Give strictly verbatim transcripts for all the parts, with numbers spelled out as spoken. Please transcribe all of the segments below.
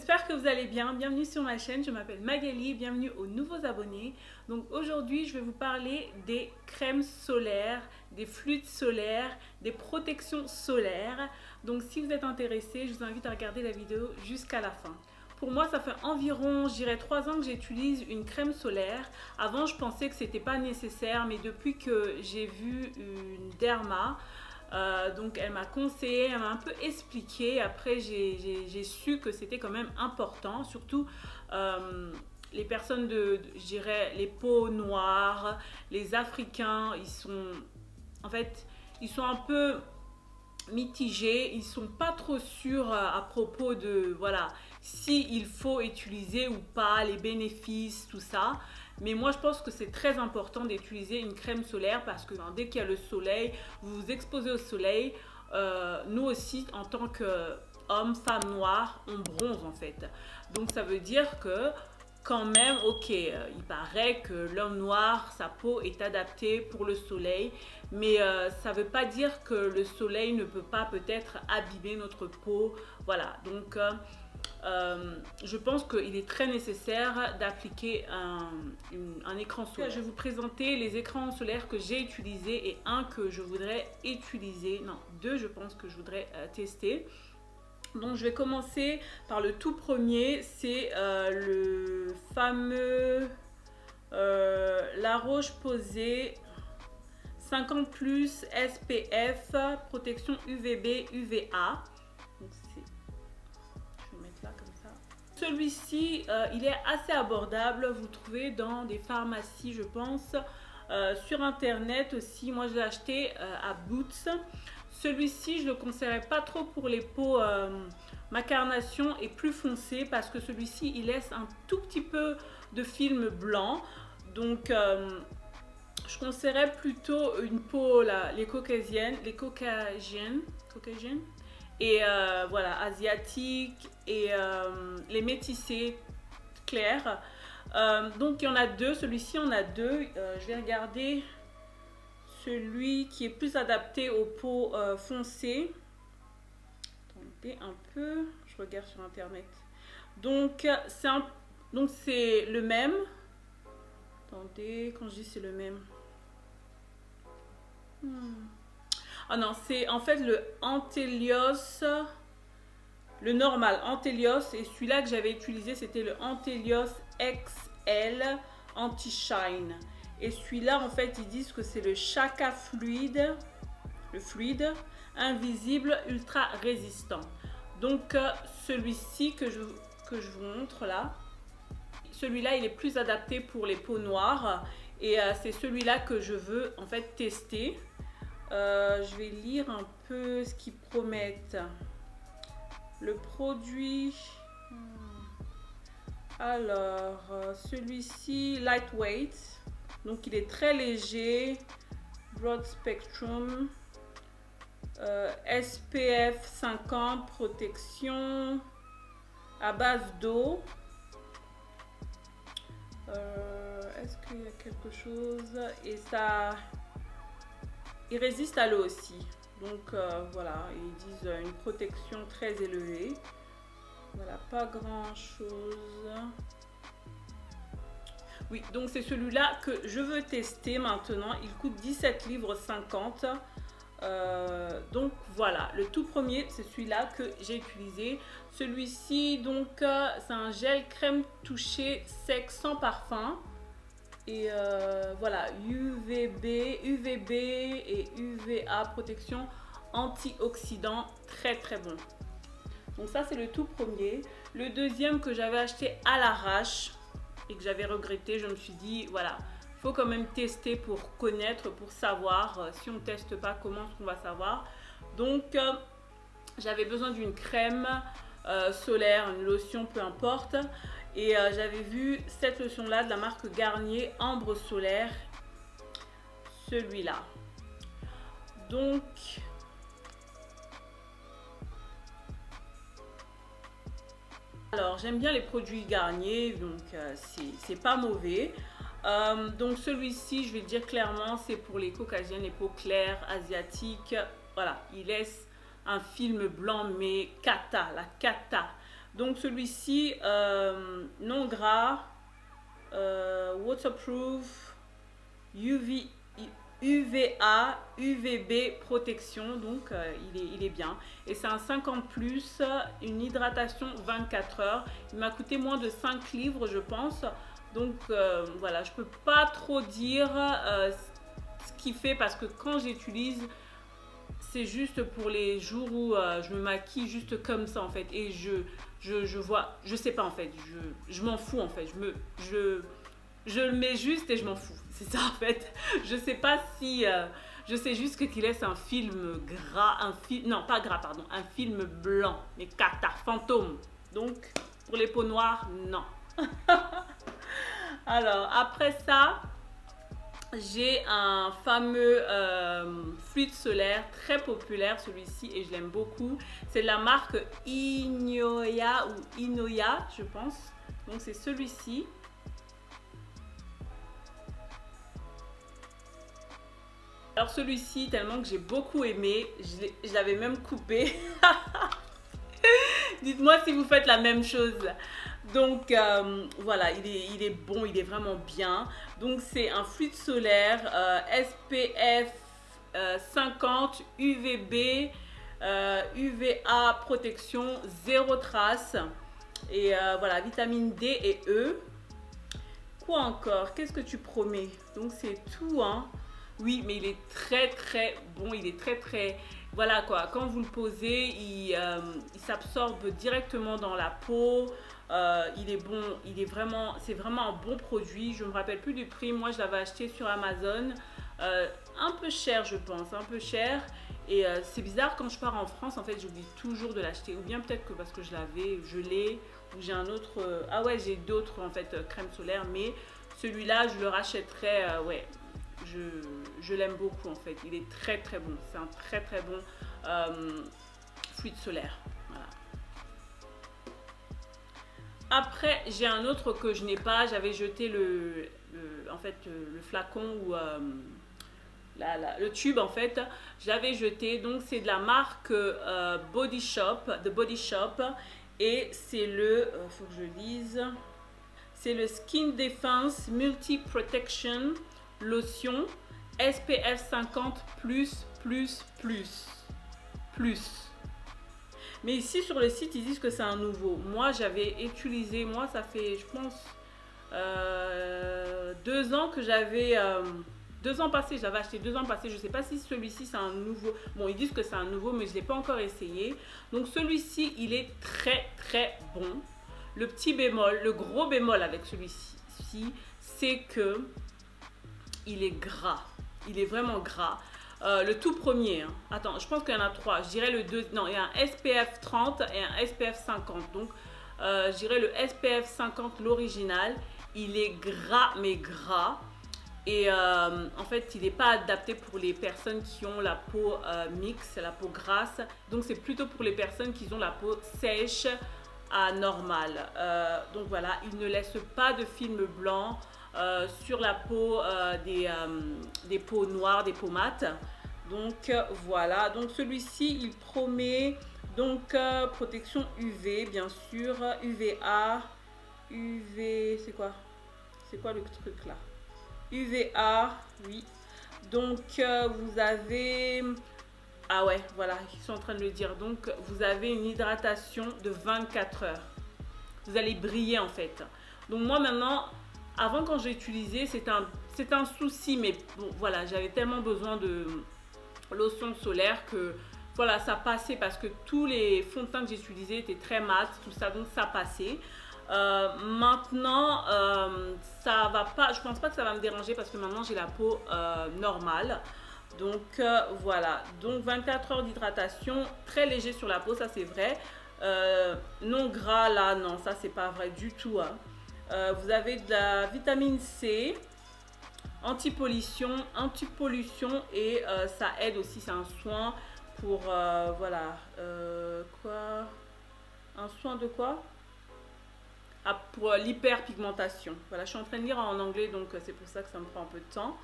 j'espère que vous allez bien. Bienvenue sur ma chaîne, je m'appelle Magali, bienvenue aux nouveaux abonnés. Donc aujourd'hui, je vais vous parler des crèmes solaires, des fluides solaires, des protections solaires. Donc si vous êtes intéressé, je vous invite à regarder la vidéo jusqu'à la fin. Pour moi, ça fait environ, je dirais, trois ans que j'utilise une crème solaire. Avant, je pensais que c'était pas nécessaire, mais depuis que j'ai vu une derma, Euh, donc elle m'a conseillé, elle m'a un peu expliqué. Après j'ai su que c'était quand même important, surtout euh, les personnes de, de je dirais les peaux noires, les Africains, ils sont en fait ils sont un peu mitigés, ils sont pas trop sûrs à propos de voilà si il faut utiliser ou pas, les bénéfices, tout ça. Mais moi, je pense que c'est très important d'utiliser une crème solaire parce que hein, dès qu'il y a le soleil, vous vous exposez au soleil. Euh, nous aussi, en tant qu'hommes, femmes noires, on bronze en fait. Donc, ça veut dire que quand même, ok, euh, il paraît que l'homme noir, sa peau est adaptée pour le soleil. Mais euh, ça ne veut pas dire que le soleil ne peut pas peut-être abîmer notre peau. Voilà, donc... Euh, Euh, je pense qu'il est très nécessaire d'appliquer un, une, un écran solaire. Je vais vous présenter les écrans solaires que j'ai utilisés et un que je voudrais utiliser, non, deux je pense que je voudrais euh, tester. Donc je vais commencer par le tout premier, c'est euh, le fameux euh, La Roche-Posay cinquante plus S P F, protection U V B, U V A. Donc c'est Celui-ci, euh, il est assez abordable. Vous le trouvez dans des pharmacies, je pense. Euh, sur internet aussi. Moi, je l'ai acheté euh, à Boots. Celui-ci, je ne le conseillerais pas trop pour les peaux euh, ma carnation est plus foncée parce que celui-ci, il laisse un tout petit peu de film blanc. Donc, euh, je conseillerais plutôt une peau, là, les caucasiennes, les caucasiennes, caucasiennes. Et euh, voilà, asiatiques et euh, les métissés clairs. Euh, donc il y en a deux, celui-ci on a deux. Euh, je vais regarder celui qui est plus adapté aux peaux euh, foncées. Attendez un peu, je regarde sur internet. Donc c'est un, donc c'est le même. Attendez, quand je dis c'est le même. Hmm. Ah non, c'est en fait le Antelios, le normal Antelios, et celui-là que j'avais utilisé, c'était le Antelios X L Anti-Shine. Et celui-là, en fait, ils disent que c'est le Chaka Fluide, le fluide, invisible, ultra résistant. Donc, euh, celui-ci que je, que je vous montre là, celui-là, il est plus adapté pour les peaux noires. Et euh, c'est celui-là que je veux, en fait, tester. Euh, je vais lire un peu ce qu'ils promettent. Le produit. Alors, celui-ci, lightweight. Donc, il est très léger. Broad spectrum. Euh, S P F cinquante, protection. À base d'eau. Euh, Est-ce qu'il y a quelque chose? Et ça. Il résiste à l'eau aussi, donc euh, voilà, ils disent une protection très élevée. Voilà, pas grand chose. Oui, donc c'est celui-là que je veux tester maintenant. Il coûte dix-sept livres cinquante. Euh, donc voilà, le tout premier, c'est celui-là que j'ai utilisé. Celui-ci, donc, euh, c'est un gel crème touché sec sans parfum. Et euh, voilà, U V B, U V B et U V A, protection antioxydant, très très bon. Donc ça, c'est le tout premier. Le deuxième que j'avais acheté à l'arrache et que j'avais regretté, je me suis dit, voilà, il faut quand même tester pour connaître, pour savoir. Si on ne teste pas, comment est-ce qu'on va savoir? Donc, euh, j'avais besoin d'une crème euh, solaire, une lotion, peu importe. Et euh, j'avais vu cette lotion-là de la marque Garnier, Ambre Solaire. Celui-là. Donc, alors j'aime bien les produits Garnier, donc euh, c'est pas mauvais. Euh, donc celui-ci, je vais dire clairement, c'est pour les caucasiennes, les peaux claires, asiatiques. Voilà, il laisse un film blanc, mais cata, la cata. Donc celui-ci, euh, non gras, euh, waterproof, U V, U V A, U V B protection, donc euh, il, est, il est bien. Et c'est un cinquante plus, une hydratation vingt-quatre heures. Il m'a coûté moins de cinq livres, je pense. Donc euh, voilà, je peux pas trop dire euh, ce qu'il fait parce que quand j'utilise, c'est juste pour les jours où euh, je me maquille juste comme ça en fait. Et je, je, je vois, je sais pas en fait, je, je m'en fous en fait. Je me, je, je le mets juste et je m'en fous. C'est ça en fait. Je sais pas si... Euh, je sais juste que qu'il laisse un film gras, un film... Non, pas gras, pardon. Un film blanc. Mais cata, fantôme. Donc, pour les peaux noires, non. Alors, après ça, j'ai un fameux euh, fluide solaire très populaire, celui-ci, et je l'aime beaucoup. C'est de la marque Inoya ou Inoya, je pense. Donc, c'est celui-ci. Alors celui-ci, tellement que j'ai beaucoup aimé, je l'avais même coupé. Dites-moi si vous faites la même chose. Donc euh, voilà, il est, il est bon, il est vraiment bien. Donc c'est un fluide solaire euh, S P F euh, cinquante, U V B, euh, U V A protection, zéro trace. Et euh, voilà, vitamine D et E. Quoi encore? Qu'est-ce que tu promets? Donc c'est tout, hein. Oui, mais il est très très bon, il est très très... Voilà quoi, quand vous le posez, il, euh, il s'absorbe directement dans la peau. Euh, il est bon, il est vraiment... C'est vraiment un bon produit. Je ne me rappelle plus du prix. Moi, je l'avais acheté sur Amazon. Euh, un peu cher, je pense, un peu cher. Et euh, c'est bizarre, quand je pars en France, en fait, j'oublie toujours de l'acheter. Ou bien peut-être que parce que je l'avais, je l'ai, ou j'ai un autre... Euh, ah ouais, j'ai d'autres, en fait, euh, crèmes solaires. Mais celui-là, je le rachèterais, euh, ouais... Je, je l'aime beaucoup en fait, il est très très bon, c'est un très très bon euh, fluide solaire. Voilà. Après j'ai un autre que je n'ai pas, j'avais jeté le, le, en fait, le flacon ou euh, la, la, le tube en fait, j'avais jeté, donc c'est de la marque euh, Body Shop, de Body Shop, et c'est le, euh, faut que je lise, c'est le Skin Defense Multi Protection lotion S P F cinquante plus plus plus plus. Mais ici sur le site ils disent que c'est un nouveau. Moi j'avais utilisé, moi ça fait je pense euh, deux ans que j'avais euh, deux ans passés, j'avais acheté deux ans passés. Je sais pas si celui-ci c'est un nouveau. Bon, ils disent que c'est un nouveau, mais je l'ai pas encore essayé. Donc celui-ci il est très très bon. Le petit bémol, le gros bémol avec celui-ci, c'est que il est gras, il est vraiment gras. Euh, le tout premier, hein. Attends, je pense qu'il y en a trois. Je dirais le deux, non, il y a un S P F trente et un S P F cinquante. Donc, euh, je dirais le S P F cinquante, l'original. Il est gras, mais gras. Et euh, en fait, il n'est pas adapté pour les personnes qui ont la peau euh, mixte, la peau grasse. Donc, c'est plutôt pour les personnes qui ont la peau sèche à normale. Euh, donc, voilà, il ne laisse pas de film blanc. Euh, sur la peau euh, des, euh, des peaux noires, des peaux mates. Donc euh, voilà, donc celui-ci il promet donc euh, protection U V bien sûr, U V A, U V, c'est quoi c'est quoi le truc là, U V A, oui. Donc euh, vous avez, ah ouais voilà, ils sont en train de le dire, donc vous avez une hydratation de vingt-quatre heures, vous allez briller en fait. Donc moi maintenant, avant quand j'ai utilisé, c'est un, c'est un souci, mais bon, voilà, j'avais tellement besoin de lotion solaire que voilà, ça passait parce que tous les fonds de teint que j'ai utilisés étaient très mat, tout ça, donc ça passait. Euh, maintenant, euh, ça va pas, je pense pas que ça va me déranger parce que maintenant j'ai la peau euh, normale. Donc euh, voilà, donc vingt-quatre heures d'hydratation, très léger sur la peau, ça c'est vrai. Euh, non gras là, non, ça c'est pas vrai du tout, hein. Euh, vous avez de la vitamine C, anti-pollution, anti-pollution et euh, ça aide aussi, c'est un soin pour, euh, voilà, euh, quoi, un soin de quoi? Ah, pour l'hyperpigmentation. Voilà, je suis en train de lire en anglais, donc c'est pour ça que ça me prend un peu de temps.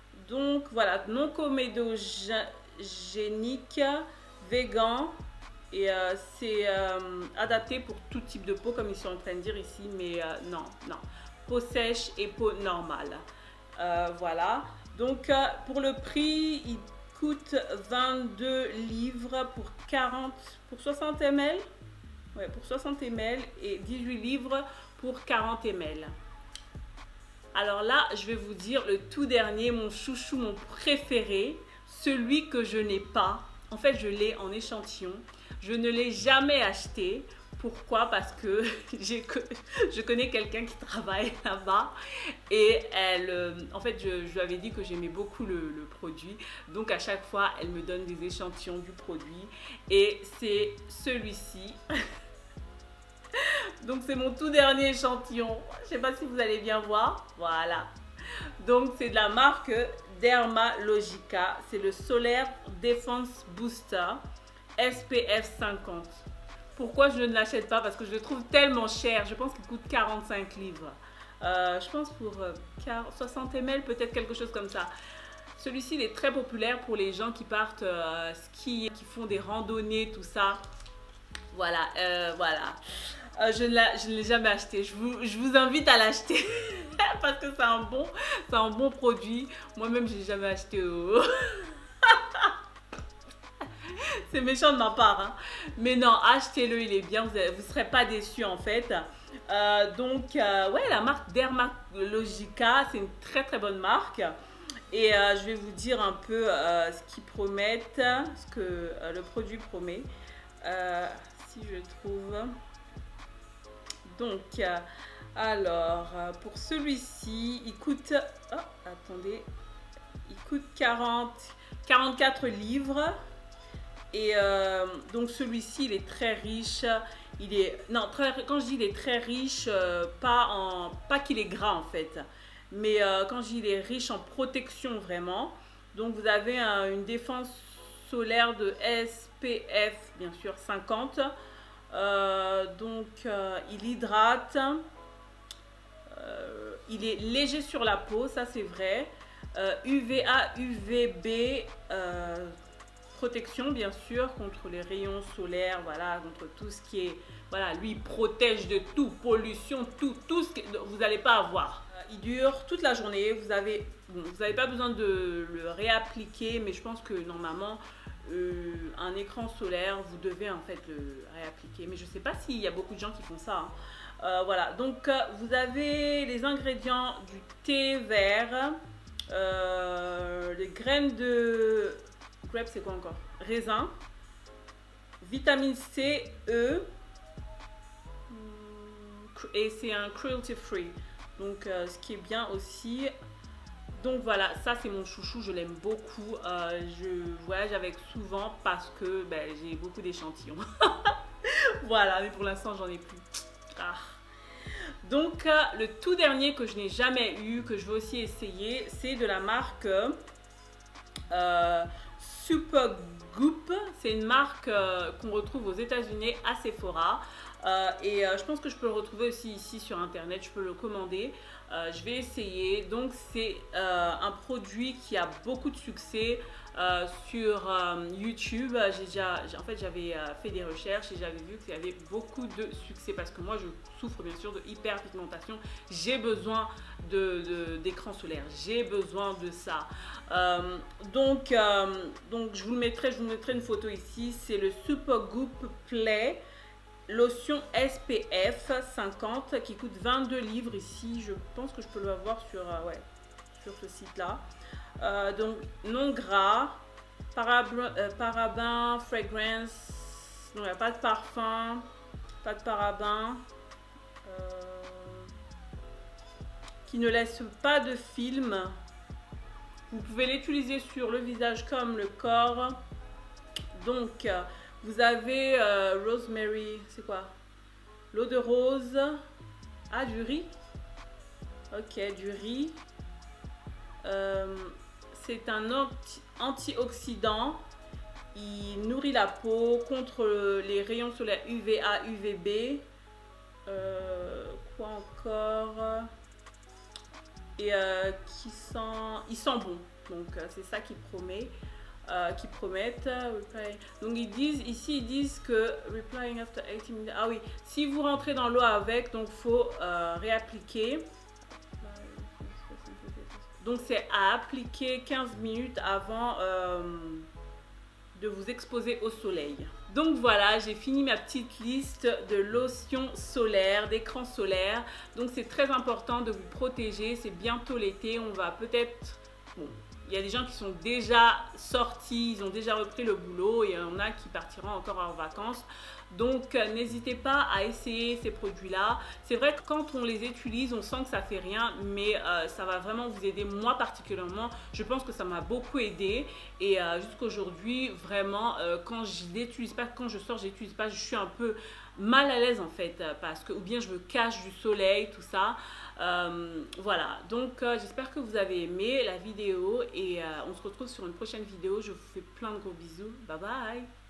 Donc voilà, non comédogénique, végan Et euh, c'est euh, adapté pour tout type de peau, comme ils sont en train de dire ici, mais euh, non, non. Peau sèche et peau normale. Euh, voilà. Donc, euh, pour le prix, il coûte vingt-deux livres pour quarante, pour soixante millilitres. Ouais, pour soixante millilitres et dix-huit livres pour quarante millilitres. Alors là, je vais vous dire le tout dernier, mon chouchou, mon préféré, celui que je n'ai pas. En fait, je l'ai en échantillon. Je ne l'ai jamais acheté. Pourquoi? Parce que je connais quelqu'un qui travaille là-bas et elle, euh, en fait, je, je lui avais dit que j'aimais beaucoup le, le produit. Donc, à chaque fois, elle me donne des échantillons du produit et c'est celui-ci. Donc, c'est mon tout dernier échantillon. Je ne sais pas si vous allez bien voir. Voilà. Donc, c'est de la marque Dermalogica. C'est le Solaire Defense Booster S P F cinquante. Pourquoi je ne l'achète pas? Parce que je le trouve tellement cher. Je pense qu'il coûte quarante-cinq livres. Euh, je pense pour euh, soixante millilitres, peut-être quelque chose comme ça. Celui-ci, il est très populaire pour les gens qui partent euh, skier, qui font des randonnées, tout ça. Voilà, euh, voilà. Euh, je ne l'ai jamais acheté. Je vous, je vous invite à l'acheter parce que c'est un bon, c'est un bon produit. Moi-même, je n'ai jamais acheté. Oh. C'est méchant de ma part, hein. Mais non, achetez-le, il est bien, vous ne serez pas déçus en fait. Euh, donc, euh, ouais, la marque Dermalogica, c'est une très très bonne marque. Et euh, je vais vous dire un peu euh, ce qu'ils promettent, ce que euh, le produit promet. Euh, si je trouve. Donc, euh, alors, euh, pour celui-ci, il coûte. Oh, attendez. Il coûte quarante, quarante-quatre livres. Et euh, donc celui-ci, il est très riche. Il est non, très, quand je dis il est très riche, euh, pas en pas qu'il est gras en fait, mais euh, quand je dis il est riche en protection vraiment. Donc vous avez un, une défense solaire de S P F bien sûr cinquante. Euh, donc euh, il hydrate. Euh, il est léger sur la peau, ça c'est vrai. Euh, U V A, U V B. Euh, protection bien sûr contre les rayons solaires, voilà, contre tout ce qui est, voilà, lui il protège de tout, pollution, tout, tout ce que vous n'allez pas avoir. Il dure toute la journée, vous avez, bon, vous n'avez pas besoin de le réappliquer, mais je pense que normalement euh, un écran solaire, vous devez en fait le réappliquer, mais je sais pas s'il y a beaucoup de gens qui font ça, hein. Euh, voilà, donc euh, vous avez les ingrédients du thé vert, euh, les graines de grape, c'est quoi encore? Raisin, vitamine C, E, et c'est un cruelty free. Donc, euh, ce qui est bien aussi. Donc voilà, ça c'est mon chouchou, je l'aime beaucoup. Euh, je voyage avec souvent parce que ben, j'ai beaucoup d'échantillons. Voilà, mais pour l'instant j'en ai plus. Ah. Donc, euh, le tout dernier que je n'ai jamais eu, que je veux aussi essayer, c'est de la marque euh, Supergoop. C'est une marque euh, qu'on retrouve aux États-Unis à Sephora. Euh, et euh, je pense que je peux le retrouver aussi ici sur internet, je peux le commander. Euh, je vais essayer. Donc c'est euh, un produit qui a beaucoup de succès euh, sur euh, YouTube. J'ai déjà, en fait, j'avais euh, fait des recherches et j'avais vu qu'il y avait beaucoup de succès parce que moi je souffre bien sûr de hyperpigmentation. J'ai besoin de, de, d'écran solaire, j'ai besoin de ça. Euh, donc, euh, donc je vous le mettrai, je vous mettrai une photo ici. C'est le Supergoop Play. Lotion S P F cinquante qui coûte vingt-deux livres ici. Je pense que je peux l'avoir sur, euh, ouais, sur ce site-là. Euh, donc, non gras, parabens, euh, paraben, fragrance. Non, il n'y a pas de parfum, pas de parabens. Euh, qui ne laisse pas de film. Vous pouvez l'utiliser sur le visage comme le corps. Donc, vous avez euh, rosemary, c'est quoi? L'eau de rose. Ah, du riz. Ok, du riz. Euh, c'est un anti antioxydant. Il nourrit la peau contre les rayons solaires U V A, U V B. Euh, quoi encore? Et euh, qui sent, il sent bon. Donc, euh, c'est ça qu'il promet. euh, qui promettent. Reply. Donc ils disent, ici ils disent que replying after eighty minutes. Ah oui, si vous rentrez dans l'eau avec, donc faut euh, réappliquer. Donc c'est à appliquer quinze minutes avant euh, de vous exposer au soleil. Donc voilà, j'ai fini ma petite liste de lotions solaires, d'écrans solaires. Donc c'est très important de vous protéger, c'est bientôt l'été, on va peut-être... Bon, il y a des gens qui sont déjà sortis, ils ont déjà repris le boulot et il y en a qui partiront encore en vacances. Donc euh, n'hésitez pas à essayer ces produits-là. C'est vrai que quand on les utilise, on sent que ça fait rien, mais euh, ça va vraiment vous aider. Moi particulièrement, je pense que ça m'a beaucoup aidé. Et euh, jusqu'aujourd'hui, vraiment, euh, quand je l'utilise pas, quand je sors, je l'utilise pas, je suis un peu mal à l'aise en fait, parce que ou bien je me cache du soleil, tout ça. Euh, voilà, donc euh, j'espère que vous avez aimé la vidéo et euh, on se retrouve sur une prochaine vidéo. Je vous fais plein de gros bisous. Bye bye.